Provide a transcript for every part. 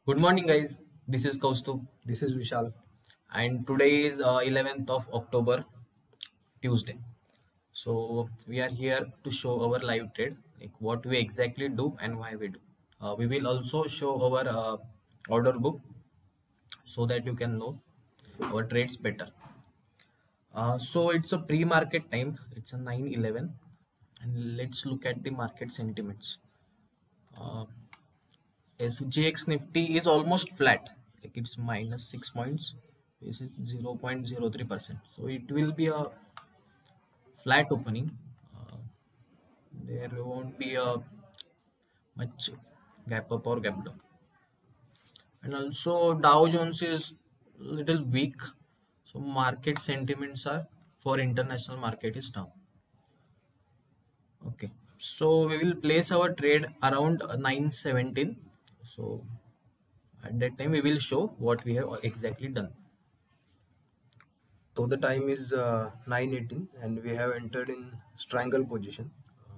Good morning, guys. This is Kaustubh, This is Vishal. and today is 11th of October, Tuesday. So we are here to show our live trade, like what we exactly do and why we do. We will also show our order book so that you can know our trades better. So it's a pre-market time. It's a 9:11, and let's look at the market sentiments. Uh, SGX Nifty is almost flat, like it's minus 6 points. This is 0.03%. So it will be a flat opening. Uh, there won't be a much gap up or gap down. And also Dow Jones is little weak. So market sentiments are for international market is down. Okay. So we will place our trade around 9:17. So at that time we will show what we have exactly done. So the time is 9:18 and we have entered in strangle position.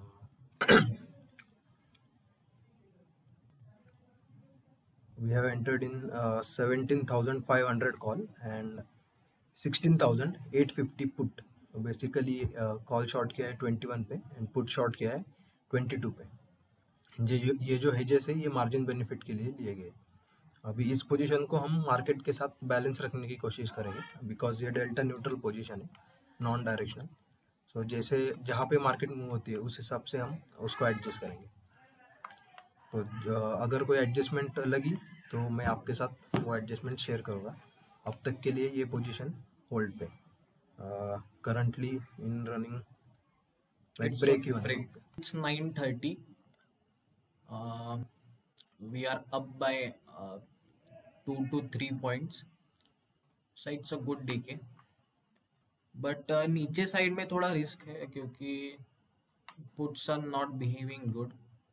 We have entered in 17,500 call and 16,850 put. So basically call short किया है 21 पे and put short किया है 22 पे. ये जो hedges है ये मार्जिन बेनिफिट के लिए लिए गए. अभी इस पोजीशन को हम मार्केट के साथ बैलेंस रखने की कोशिश करेंगे बिकॉज ये डेल्टा न्यूट्रल पोजीशन है, नॉन डायरेक्शनल. सो जैसे जहाँ पे मार्केट मूव होती है उस हिसाब से हम उसको एडजस्ट करेंगे. तो अगर कोई एडजस्टमेंट लगी तो मैं आपके साथ वो एडजस्टमेंट शेयर करूँगा. अब तक के लिए ये पोजीशन होल्ड पे. Currently in running like It's a break even. break. It's 9:30. Uh, we are up by 2 to 3 points. So it's a good decay. But नीचे साइड में थोड़ा रिस्क है क्योंकि puts are not behaving good.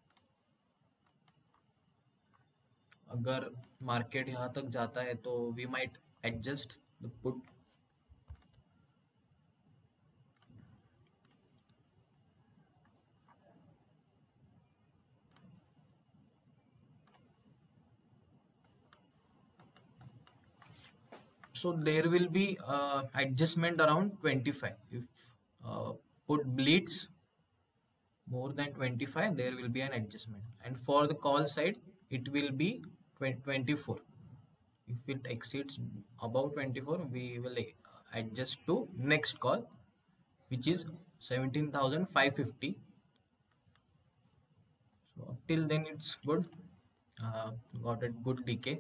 अगर market यहाँ तक जाता है तो we might adjust the put. So there will be adjustment around 25. If put bleeds more than 25, there will be an adjustment. And for the call side, it will be 24. If it exceeds above 24, we will adjust to next call, which is 17,550. So till then it's good. Got a good decay.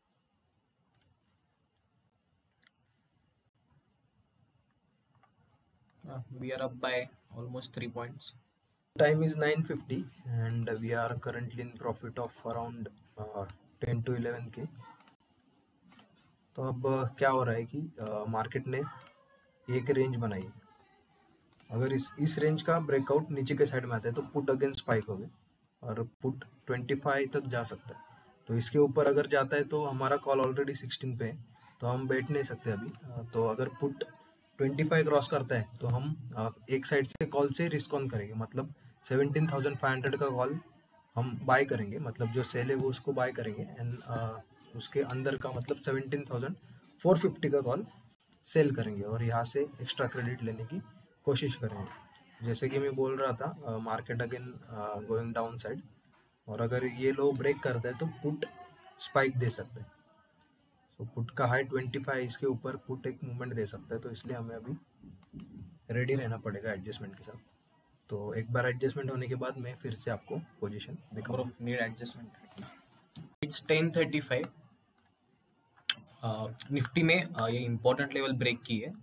We are up by almost 3 points. Time is 9:50 and we are currently in profit of around 10 to 11K. तो अब क्या हो रहा है कि market ने एक range बनाई. अगर इस रेंज का ब्रेकआउट नीचे के साइड में आता है तो पुट अगेन स्पाइक हो गए और पुट 25 तक जा सकता है. तो इसके ऊपर अगर जाता है तो हमारा कॉल ऑलरेडी 16 पे है तो हम बैठ नहीं सकते अभी. तो अगर पुट 25 क्रॉस करता है तो हम एक साइड से कॉल से रिस्क ऑन करेंगे. मतलब 17,500 का कॉल हम बाय करेंगे, मतलब जो सेल है वो उसको बाय करेंगे एंड उसके अंदर का मतलब 17,450 का कॉल सेल करेंगे और यहाँ से एक्स्ट्रा क्रेडिट लेने की कोशिश करेंगे. जैसे कि मैं बोल रहा था market again going down side और अगर ये लो ब्रेक करता है तो पुट स्पाइक दे सकता है. तो पुट का हाई 25, इसके ऊपर पुट एक मूवमेंट दे सकता है. तो इसलिए हमें अभी रेडी रहना पड़ेगा एडजस्टमेंट के साथ. तो एक बार एडजस्टमेंट होने के बाद मैं फिर से आपको पोजीशन दिखाऊंगा. Bro, need adjustment. It's 10:35. Nifty में ये इम्पोर्टेंट लेवल ब्रेक की है.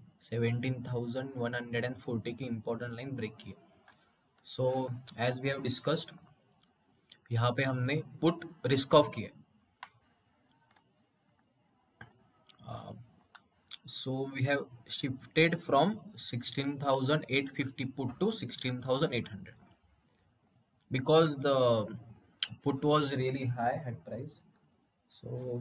17,140 की इम्पोर्टेंट लाइन ब्रेक की है. So as we have discussed, यहाँ पे हमने पुट रिस्क ऑफ किया. So we have shifted from 16,850 put to 16,800 because the put was really high at price. So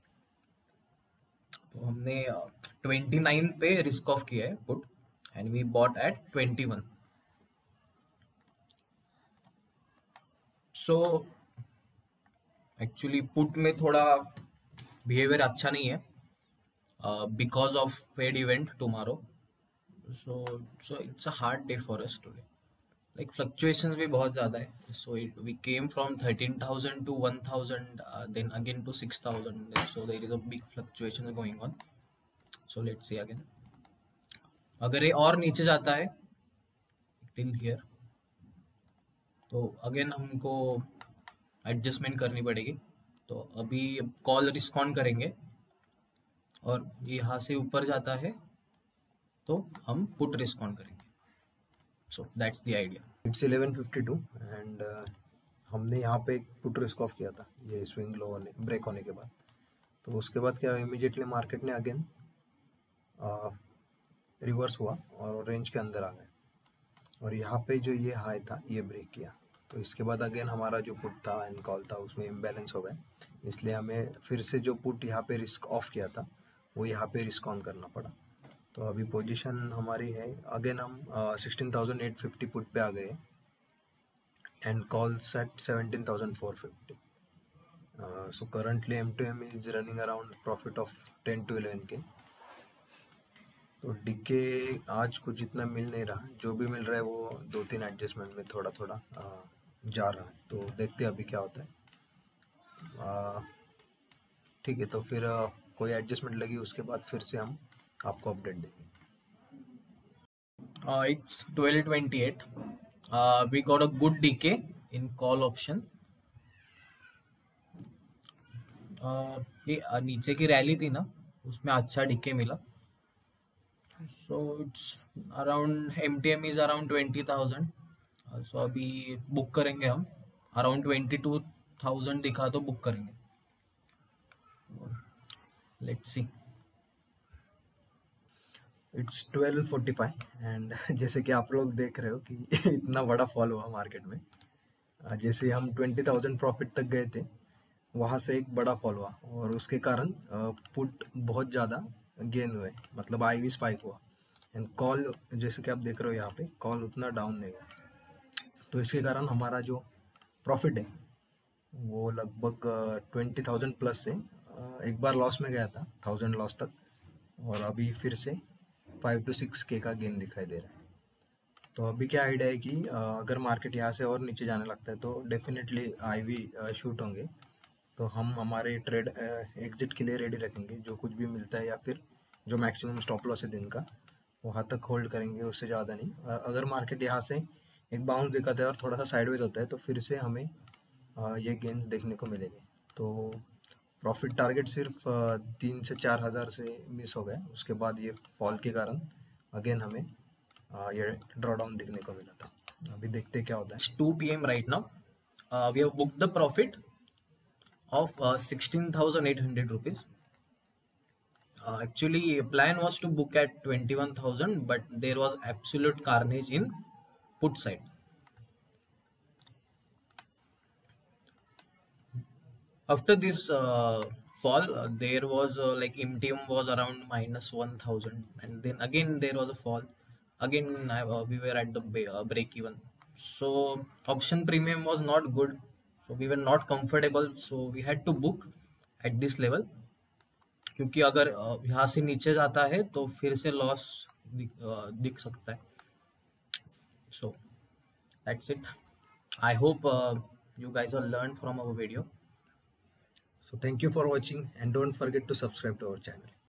तो हमने 29 पे रिस्क ऑफ किया है put and we bought at 21. So actually put में थोड़ा बिहेवियर अच्छा नहीं है because of Fed event tomorrow. So it's a hard day for us today. Like fluctuations भी बहुत ज़्यादा है. So it we came from 13,000 to 1,000, then again to 6,000. So there is a big fluctuation going on. So let's see again. अगर ये और नीचे जाता है टिल हियर, तो अगेन हमको एडजस्टमेंट करनी पड़ेगी. तो अभी कॉल रिस्पॉन्ड करेंगे, और यहाँ से ऊपर जाता है तो हम पुट रिस्पॉन्ड करेंगे. So that's the idea. It's 11:52 and हमने यहाँ पे एक पुट रिस्क ऑफ किया था ये स्विंग लो होने ब्रेक होने के बाद. तो उसके बाद क्या इमीडिएटली मार्केट ने अगेन रिवर्स हुआ और रेंज के अंदर आ गए, और यहाँ पे जो ये हाई था ये ब्रेक किया. तो इसके बाद अगेन हमारा जो पुट था एंड कॉल था उसमें इम्बैलेंस हो गए, इसलिए हमें फिर से जो पुट यहाँ पे रिस्क ऑफ किया था वो यहाँ पे रिस्क ऑन करना पड़ा. तो अभी पोजीशन हमारी है अगेन हम 16,850 पुट पे आ गए and call set 17,450. So currently M2M is running around profit of 10 to 11K. तो डीके आज कुछ इतना मिल नहीं रहा, जो भी मिल रहा है वो 2-3 एडजस्टमेंट में थोड़ा थोड़ा जा रहा है. तो देखते हैं अभी क्या होता है. ठीक है, तो फिर कोई एडजस्टमेंट लगी उसके बाद फिर से हम आपको अपडेट देंगे. It's 12:28. We got a good decay in call option. ये नीचे की रैली थी ना, उसमें अच्छा डिके मिला. So it's around MTM is around 20,000. So अभी बुक करेंगे हम. अराउंड 22,000 दिखा तो बुक करेंगे. Let's see. इट्स 12:45 एंड जैसे कि आप लोग देख रहे हो कि इतना बड़ा फॉल हुआ मार्केट में. जैसे हम 20,000 प्रॉफिट तक गए थे, वहाँ से एक बड़ा फॉल हुआ और उसके कारण पुट बहुत ज़्यादा गेन हुए, मतलब आईवी स्पाइक हुआ. एंड कॉल जैसे कि आप देख रहे हो यहाँ पे कॉल उतना डाउन नहीं हुआ. तो इसके कारण हमारा जो प्रॉफिट है वो लगभग 20,000 प्लस से एक बार लॉस में गया था 1,000 लॉस तक, और अभी फिर से 5 to 6K का गेन दिखाई दे रहा है. तो अभी क्या आइडिया है कि अगर मार्केट यहाँ से और नीचे जाने लगता है तो डेफिनेटली आईवी शूट होंगे. तो हम हमारे ट्रेड एग्जिट के लिए रेडी रखेंगे. जो कुछ भी मिलता है या फिर जो मैक्सिमम स्टॉप लॉस है दिन का वहाँ तक होल्ड करेंगे, उससे ज़्यादा नहीं. और अगर मार्केट यहाँ से एक बाउंस दिखाता है और थोड़ा सा साइडवेज होता है तो फिर से हमें ये गेंस देखने को मिलेंगे. तो प्रॉफिट टारगेट सिर्फ 3 से 4 हज़ार से मिस हो गया. उसके बाद ये फॉल के कारण अगेन हमें ये ड्रॉडाउन देखने को मिला था. अभी देखते क्या होता है. It's 2 p.m. right now. We have booked the profit of 16,800 rupees. Actually, plan was to book at 21,000, but there was absolute carnage in put side. After this fall, there was like MTM was around -1,000, and then again there was a fall. Again, we were at the break even. So option premium was not good. So we were not comfortable. So we had to book at this level. क्योंकि अगर यहाँ से नीचे जाता है तो फिर से लॉस दिख सकता है. So that's it. I hope you guys have learned from our video. So thank you for watching and don't forget to subscribe to our channel.